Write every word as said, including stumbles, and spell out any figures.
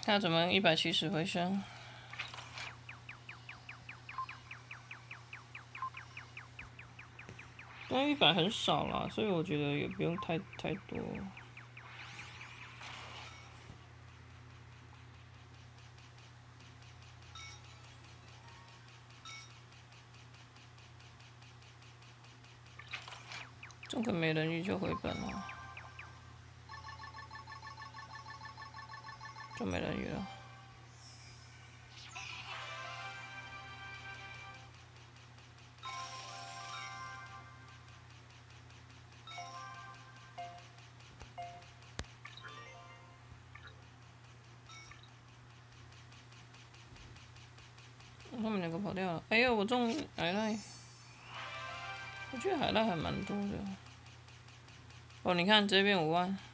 他怎么一百七十回升？但一百很少啦，所以我觉得也不用太太多。中个美人鱼就回本了，中美人鱼了。他们两个跑掉了。哎呦，我中海带，我觉得海带还蛮多的。哦，你看这边五万。